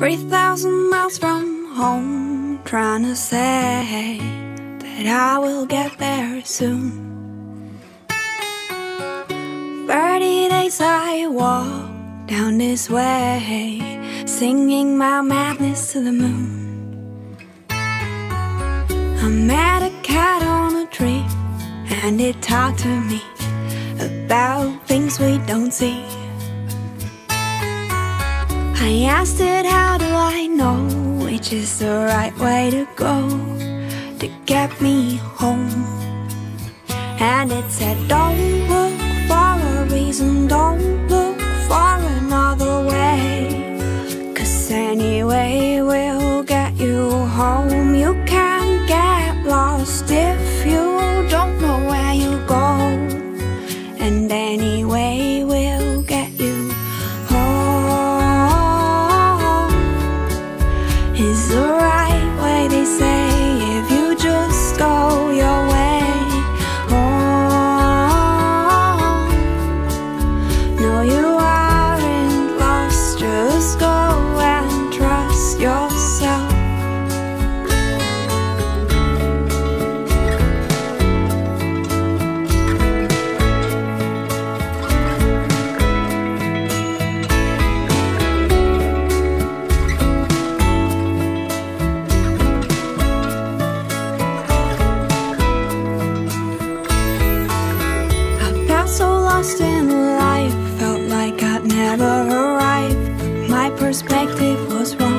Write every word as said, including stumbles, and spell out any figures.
Three thousand miles from home, trying to say that I will get there soon. Thirty days I walk down this way, singing my madness to the moon. I met a cat on a tree, and it talked to me about things we don't see. I asked it, how do I know which is the right way to go to get me home? And it said, don't look for a reason, don't look for another way, 'cause anyway we'll get you home. You can't get lost if you don't know where you go, and anyway we'll get you is the right way, they say, if you just go your way. Oh, no, you aren't lost, just go and trust yourself. So lost in life, felt like I'd never arrived. My perspective was wrong.